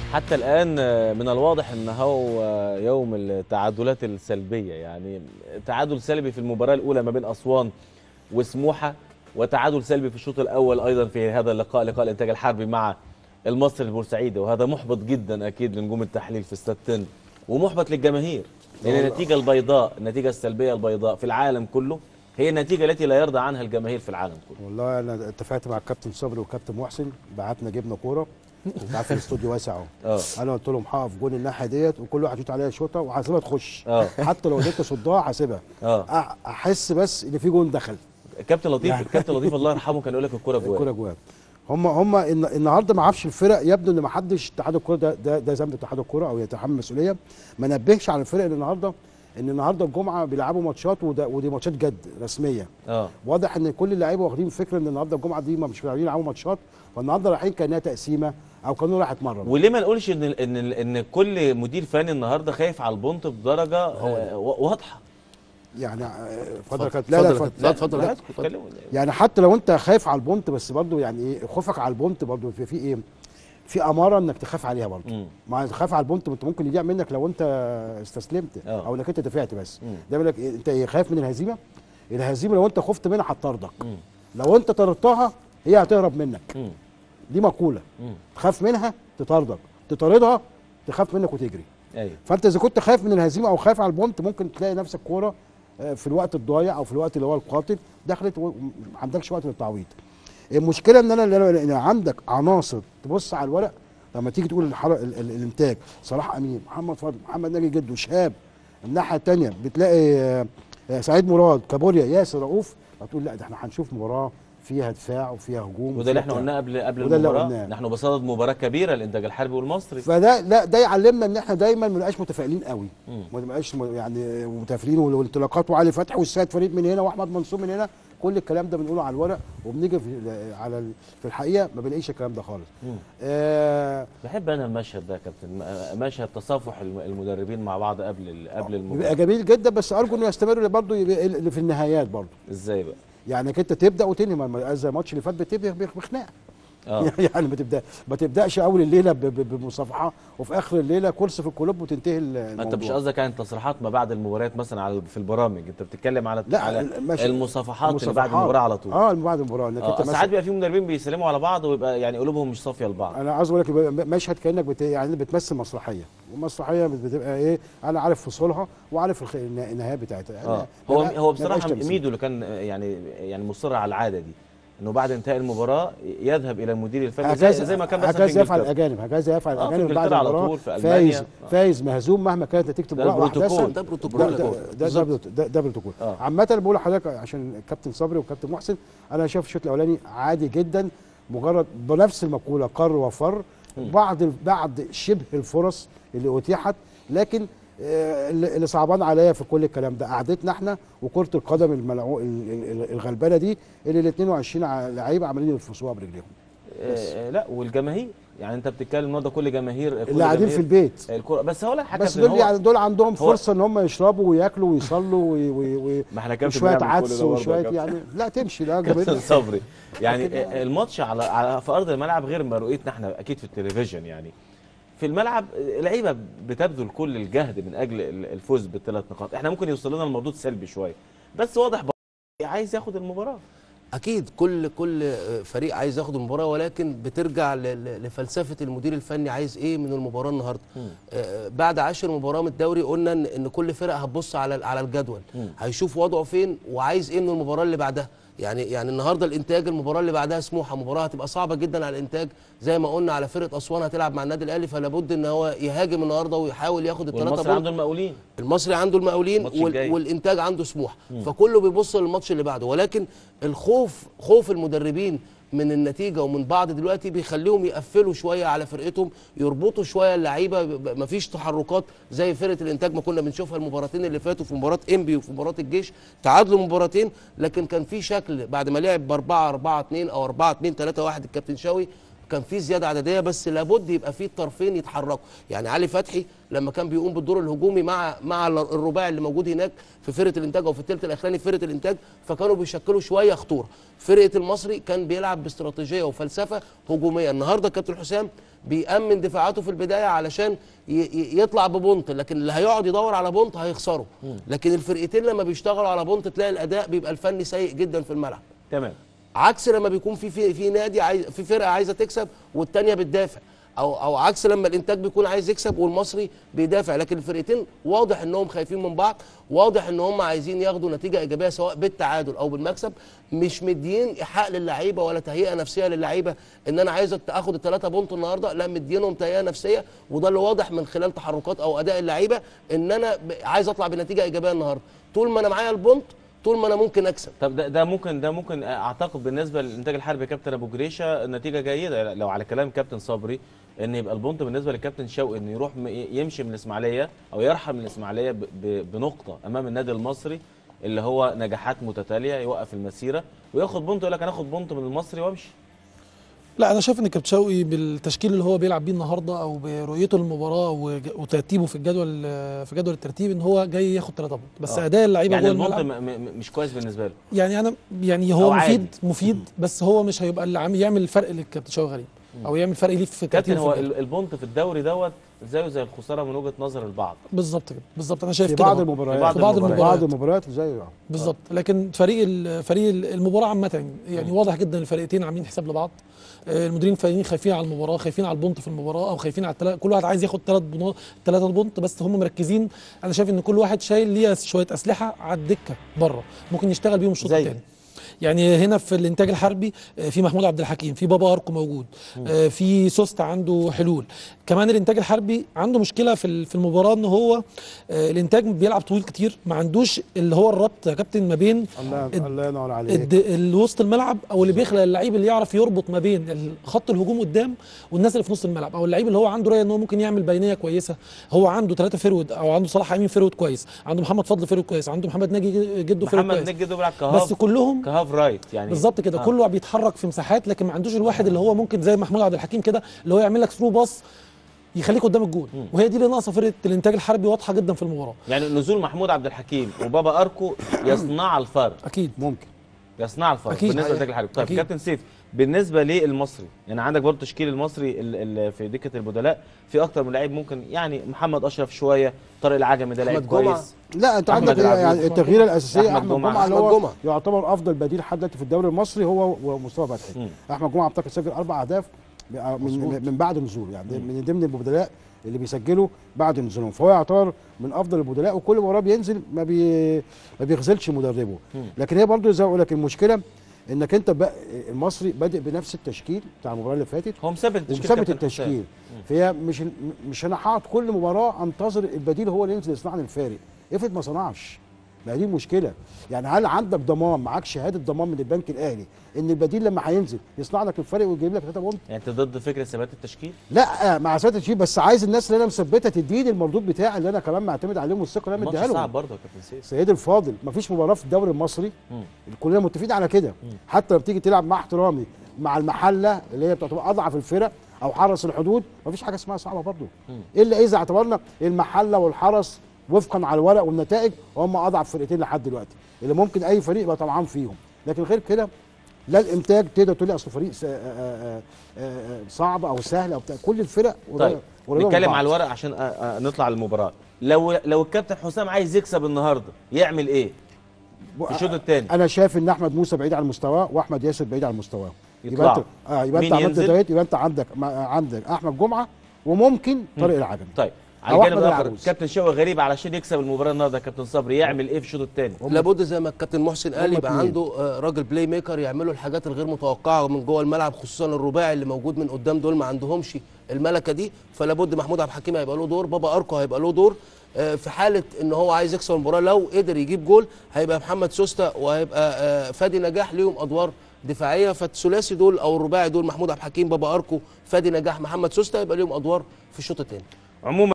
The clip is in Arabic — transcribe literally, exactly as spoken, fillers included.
حتى الآن من الواضح أنه هو يوم التعادلات السلبية، يعني تعادل سلبي في المباراة الأولى ما بين أسوان وسموحة، وتعادل سلبي في الشوط الأول أيضا في هذا اللقاء، لقاء الإنتاج الحربي مع المصري البورسعيدي، وهذا محبط جدا أكيد لنجوم التحليل في استاد تن، ومحبط للجماهير، لأن النتيجة البيضاء، النتيجة السلبية البيضاء في العالم كله هي النتيجة التي لا يرضى عنها الجماهير في العالم كله. والله أنا اتفقت مع الكابتن صبري والكابتن محسن، بعتنا جبنا كورة، انت عارف الاستوديو واسع اهو. اه انا قلت لهم هقف جون الناحيه ديت وكل واحد يشوط عليها شوطه وهسيبها تخش. اه حتى لو قدرت اصدها هسيبها. اه أح- احس بس ان في جون دخل. الكابتن لطيف يعني الكابتن لطيف الله يرحمه كان يقول لك الكوره جوه. الكوره جوان. هم هم الن- النهارده ما اعرفش الفرق، يبدو ان ما حدش اتحاد الكوره ده ده, ده ذنب اتحاد الكوره او يتحمل المسؤوليه. ما نبهش على الفرق اللي النهارده ان النهارده الجمعه بيلعبوا ماتشات وده ودي ماتشات جد رسميه. اه واضح ان كل اللعيبه واخدين فكره ان النهارده الجمعه دي ما مش رايحين يلعبوا ماتشات، فالنهارده رايحين كانها تقسيمه او كانوا رايح يتمرن. وليه ما نقولش ان ان ان كل مدير فني النهارده خايف على البونت بدرجه آه واضحه. يعني آه، اتفضل كابتن. لا لا لا اتفضل اتفضل. لا اتفضل لا، لا اتكلموا. يعني حتى لو انت خايف على البونت بس برضو يعني ايه خوفك على البونت برضو في, في ايه في اماره انك تخاف عليها برضو. مم. ما تخاف على البونت انت ممكن يضيع منك لو انت استسلمت اه. او انك انت دفعت بس. مم. ده بيقول لك إيه، انت ايه خايف من الهزيمه. الهزيمه لو انت خفت منها هتطردك، مم. لو انت طردتها هي هتهرب منك. مم. دي مقوله. مم. تخاف منها تطردك، تطاردها تخاف منك وتجري. ايوه فانت اذا كنت خايف من الهزيمه او خايف على البونت ممكن تلاقي نفسك كوره آه، في الوقت الضايع او في الوقت اللي هو القاتل دخلت وما عندكش وقت للتعويض. المشكله ان انا ان عندك عناصر تبص على الورق لما تيجي تقول الحر... ال... ال... الانتاج صلاح امين، محمد فضل، محمد ناجي جدو، شهاب. الناحيه الثانيه بتلاقي آه، آه، سعيد مراد، كابوريا، ياسر رؤوف، هتقول لا ده احنا هنشوف مباراه فيها دفاع وفيها هجوم. وده اللي وفيها احنا بتاع. قلناه قبل قبل وده اللي المباراه، قلناه. نحن بصدد مباراه كبيره الانتاج الحربي والمصري. فده لا ده يعلمنا ان احنا دايما ما نبقاش متفائلين قوي، مم. ما نبقاش م- يعني متفائلين، والانطلاقات وعلي فتحي والسيد فريد من هنا واحمد منصور من هنا، كل الكلام ده بنقوله على الورق وبنيجي في على ال- في الحقيقه ما بنلاقيش الكلام ده خالص. مم. آه بحب انا المشهد ده يا كابتن، م- مشهد تصافح الم- المدربين مع بعض قبل ال- قبل بيبقى المباراه. جميل جدا، بس ارجو انه يستمر برضه يبقى ال- في النهايات برضه. ازاي بقى؟ يعني انك انت تبدا وتنهي، ما- ما- زي الماتش اللي فات بتبدا بخناقه. اه يعني ما تبدا ما تبداش اول الليله ب- ب- بمصافحه وفي اخر الليله كرسي في الكلوب وتنتهي الموضوع. ما انت مش قصدك عن تصريحات ما بعد المباريات مثلا على في البرامج، انت بتتكلم على لا على ماشي. المصافحات اللي بعد المباراه على طول. اه اللي بعد المباراه انك اه انت ساعات بيبقى في مدربين بيسلموا على بعض ويبقى يعني قلوبهم مش صافيه لبعض. انا عايز اقول لك يبقى مشهد كانك بت... يعني بتمثل مسرحيه، والمسرحيه بتبقى ايه، انا عارف فصولها وعارف الخ... النا- النهايه بتاعتها. يعني اه هو ما- هو ما بصراحه بقاش تمثيل. ميدو اللي كان يعني يعني مصر على العاده دي، انه بعد انتهاء المباراه يذهب الى المدير الفني زي, هكذا زي ما كان مثلا في هكذا يفعل انجلترا. الاجانب، هكذا يفعل آه، في الاجانب بعد إنجلترا على المباراه. طول، في فايز ألمانيا. آه. فايز مهزوم مهما كانت نتيجه ده المباراه البروتوكول، واحداثها. ده بروتوكول. ده ده ده, ده, بالظبط. ده, ده بروتوكول. آه. عامه اللي بقول لحضرتك عشان الكابتن صبري والكابتن محسن، انا شايف الشوط الاولاني عادي جدا، مجرد بنفس المقوله قر وفر، بعض بعض شبه الفرص اللي اتيحت، لكن آه، اللي اللي صعبان عليا في كل الكلام ده قعدتنا احنا وكره القدم الملعو... ال- ال- الغلبانه دي اللي ال اتنين وعشرين ع- لعيبه عمالين يرفصوها برجليهم. آه لا والجماهير، يعني انت بتتكلم النهارده كل جماهير كل اللي قاعدين جماهير في البيت. الكرة. بس هقول لك حاجه بس كابتن، دول هو يعني دول عندهم هو- فرصه ان هم يشربوا وياكلوا ويصلوا وي- وي- وي- ما احنا كابتن وشويه بنعمل كل عدس ده برضه يا وشويه كابتن. يعني لا تمشي لا كابتن جماهير. صبري يعني لكن- آه، الماتش على على في ارض الملعب غير ما رؤيتنا احنا اكيد في التلفزيون. يعني في الملعب لعيبه بتبذل كل الجهد من اجل الفوز بالثلاث نقاط، احنا ممكن يوصل لنا المردود سلبي شويه، بس واضح عايز ياخد المباراه. اكيد كل كل فريق عايز ياخد المباراه، ولكن بترجع ل- ل- لفلسفه المدير الفني عايز ايه من المباراه النهارده. آه، بعد عشر مباراه من الدوري قلنا ان إن كل فرقه هتبص على على الجدول، مم. هيشوف وضعه فين وعايز ايه من المباراه اللي بعدها. يعني يعني النهارده الانتاج المباراه اللي بعدها سموحه، مباراه هتبقى صعبه جدا على الانتاج، زي ما قلنا على فرقه اسوان هتلعب مع النادي الاهلي، فلا بد ان هو يهاجم النهارده ويحاول ياخد الثلاثه والمصري عنده المقاولين. المصري عنده المقاولين الماتش الجاي. وال... والانتاج عنده سموحه، فكله بيبص للماتش اللي بعده، ولكن الخوف خوف المدربين من النتيجه ومن بعض دلوقتي بيخليهم يقفلوا شويه على فرقتهم، يربطوا شويه اللعيبه، ب- مفيش تحركات زي فرقه الانتاج ما كنا بنشوفها المباراتين اللي فاتوا، في مباراه انبي وفي مباراه الجيش تعادلوا مباراتين، لكن كان في شكل بعد ما لعب ب أربعة أربعة اتنين او أربعة اتنين تلاتة واحد الكابتن شوقي، كان في زياده عدديه، بس لابد يبقى في الطرفين يتحركوا. يعني علي فتحي لما كان بيقوم بالدور الهجومي مع مع الرباعي اللي موجود هناك في فرقه الانتاج او في الثلث الاخراني في فرقه الانتاج، فكانوا بيشكلوا شويه خطوره. فرقه المصري كان بيلعب باستراتيجيه وفلسفه هجوميه. النهارده كابتن حسام بيأمن دفاعاته في البدايه علشان يطلع ببونت، لكن اللي هيقعد يدور على بونت هيخسره. لكن الفرقتين لما بيشتغلوا على بونت تلاقي الاداء بيبقى الفني سيء جدا في الملعب. تمام. عكس لما بيكون في في, في نادي عايز، في فرقه عايزه تكسب والثانيه بتدافع، او او عكس لما الانتاج بيكون عايز يكسب والمصري بيدافع. لكن الفرقتين واضح انهم خايفين من بعض، واضح ان هم عايزين ياخدوا نتيجه ايجابيه سواء بالتعادل او بالمكسب، مش مديين ايحاء للعيبه ولا تهيئه نفسيه للعيبه ان انا عايزك تاخد الثلاثه بونت النهارده، لا مدينهم تهيئه نفسيه. وده اللي واضح من خلال تحركات او اداء اللعيبه ان انا عايز اطلع بنتيجه ايجابيه النهارده. طول ما انا معايا البونت طول ما انا ممكن اكسب. طب ده, ده ممكن ده ممكن اعتقد بالنسبه للانتاج الحربي كابتن ابو جريشه نتيجه جيده، لو على كلام كابتن صبري ان يبقى البونت بالنسبه للكابتن شوقي انه يروح يمشي من الاسماعيليه او يرحل من الاسماعيليه بنقطه امام النادي المصري اللي هو نجاحات متتاليه، يوقف المسيره وياخد بونت، يقول لك انا اخد بونت من المصري وامشي. لا انا شايف ان كابتن شوقي بالتشكيل اللي هو بيلعب بيه النهارده او برؤيته للمباراه وترتيبه في الجدول في جدول الترتيب ان هو جاي ياخد ثلاثه بونت، بس آه. اداء اللعيبه يعني جوه الملعب البونت مش كويس بالنسبه له. يعني انا يعني هو مفيد مفيد بس هو مش هيبقى اللي عامل يعمل الفرق للكابتن شوقي غريب او يعمل فرق ليه في كابتن. هو البونت في الدوري دوت زيه زي الخساره من وجهه نظر البعض. بالظبط كده، بالظبط انا شايف في كده بعض المباريات في بعض المباريات بعض المباريات زيه بالظبط. لكن فريق فريق المباراه عامه يعني واضح جدا الفريقين عاملين حساب لبعض. المديرين الفنيين خايفين على المباراه، خايفين على البونت في المباراه او خايفين على التلا... كل واحد عايز ياخد ثلاث بنو... ثلاثه بونت، بس هم مركزين. انا شايف ان كل واحد شايل ليه شويه اسلحه على الدكه بره ممكن يشتغل بيهم الشوط الثاني. يعني هنا في الانتاج الحربي في محمود عبد الحكيم، في بابا اركو موجود، في سوست عنده حلول. كمان الانتاج الحربي عنده مشكله في في المباراه ان هو الانتاج بيلعب طويل كتير، ما عندوش اللي هو الربط يا كابتن ما بين الله ينور عليك وسط الملعب او اللي بيخلق اللعيب اللي يعرف يربط ما بين خط الهجوم قدام والناس اللي في نص الملعب، او اللعيب اللي هو عنده رؤيه ان هو ممكن يعمل بينيه كويسه. هو عنده ثلاثه فيرود، او عنده صلاح امين فيرود كويس، عنده محمد فضل فيرود كويس، عنده محمد ناجي جده فيرود كويس. محمد ناجي جده بيلعب كهاف، بس كلهم كهاف رايت يعني بالظبط كده. آه. كله بيتحرك في مساحات، لكن ما عندوش الواحد اللي هو ممكن زي محمود عبد الحكيم كده اللي هو يعمل لك ثرو باص يخليك قدام الجول، وهي دي اللي ناقصه فرقه الانتاج الحربي، واضحه جدا في المباراه. يعني نزول محمود عبد الحكيم وبابا اركو يصنع الفرق. اكيد ممكن يصنع الفرق أكيد. بالنسبه للانتاج الحربي. طيب كابتن سيف، بالنسبه للمصري يعني عندك برضه تشكيل المصري اللي في دكه البدلاء في اكتر من لعيب، ممكن يعني محمد اشرف شويه، طارق العجمي ده لعيب كويس. لا انت عندك يعني التغييره الاساسيه احمد جمعه اللي هو جمعة. يعتبر افضل بديل حد دلوقتي في الدوري المصري هو ومصطفى فتحي. احمد جمعه اعتقد سجل اربع اهداف من, من بعد النزول، يعني مم. من ضمن البدلاء اللي بيسجلوا بعد نزولهم، فهو يعتبر من افضل البدلاء، وكل مباراه بينزل ما بي ما بيغزلش مدربه. مم. لكن هي برضه زي ما بقول لك المشكله انك انت المصري بادئ بنفس التشكيل بتاع المباراه اللي فاتت، هو مثبت التشكيل مثبت التشكيل فهي مش مش انا هقعد كل مباراه انتظر البديل هو اللي ينزل يصنع لي الفارق. افرض ما صنعش، ما دي المشكله. يعني هل عندك ضمان، معاك شهاده ضمان من البنك الاهلي ان البديل لما هينزل يصنع لك الفرق ويجيب لك ثلاثه بونت؟ يعني انت ضد فكره ثبات التشكيل؟ لا مع ثبات التشكيل، بس عايز الناس اللي انا مثبتها تديني المردود بتاعي اللي انا كمان معتمد عليهم والثقه اللي انا مديها لهم. صعب برضه يا كابتن سيف. سيد الفاضل مفيش مباراه في الدوري المصري كلنا متفقين على كده، حتى لما بتيجي تلعب مع احترامي مع المحله اللي هي بتعتبر اضعف الفرق او حرس الحدود، مفيش حاجه اسمها صعبه برضه، الا اذا اعتبرنا المحله والحرس وفقا على الورق والنتائج هم اضعف فرقتين لحد دلوقتي اللي ممكن اي فريق يبقى طمعان فيهم. لكن غير كده لا الانتاج تقدر تقول لي اصل فريق صعب او سهل او بتاع، كل الفرق. طيب نتكلم على الورق عشان نطلع المباراه. لو لو الكابتن حسام عايز يكسب النهارده يعمل ايه في الشوط الثاني؟ انا شايف ان احمد موسى بعيد عن مستواه واحمد ياسر بعيد عن مستواه. يبقى انت اه يبقى انت عملت دايت، يبقى انت عندك عندك احمد جمعه وممكن طارق العجمي. طيب على الجانب الاخر كابتن شوقي غريب علشان يكسب المباراه النهارده كابتن صبري يعمل ايه في الشوط الثاني؟ لابد زي ما الكابتن محسن قال يبقى عنده راجل بلاي ميكر يعملوا الحاجات الغير متوقعه من جوه الملعب، خصوصا الرباعي اللي موجود من قدام دول ما عندهمش الملكه دي، فلابد محمود عبد الحكيم هيبقى له دور، بابا اركو هيبقى له دور. في حاله ان هو عايز يكسب المباراه لو قدر يجيب جول هيبقى محمد سوسته وهيبقى فادي نجاح ليهم ادوار دفاعيه، فالثلاثي دول او الرباعي دول محمود عبد الحكيم بابا اركو فادي نجاح محمد سوسته يبقى ليهم ادوار في الشوط الثاني. عموما